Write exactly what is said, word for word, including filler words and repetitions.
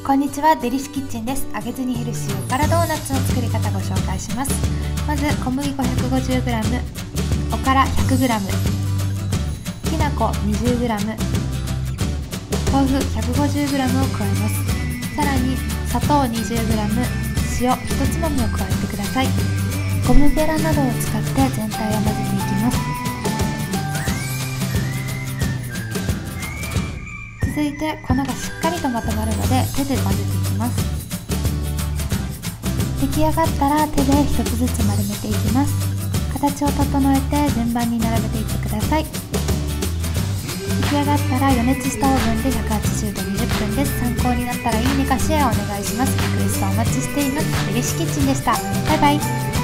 こんにちは、デリシキッチンです。揚げずにヘルシーおからドーナツの作り方ご紹介します。まず小麦粉 ひゃくごじゅうグラム、 おから ひゃくグラム、 きな粉 にじゅうグラム、 豆腐 ひゃくごじゅうグラム を加えます。さらに砂糖 にじゅうグラム、 塩ひとつまみを加えてください。ゴムベラなどを使って全体を混ぜていきます。続いて粉がしっかりとまとまるので手で混ぜていきます。出来上がったら手で一つずつ丸めていきます。形を整えて順番に並べていってください。出来上がったら余熱したオーブンでひゃくはちじゅうどにじゅっぷんです。参考になったらいいねかシェアお願いします。リクエストお待ちしています。デリシキッチンでした。バイバイ。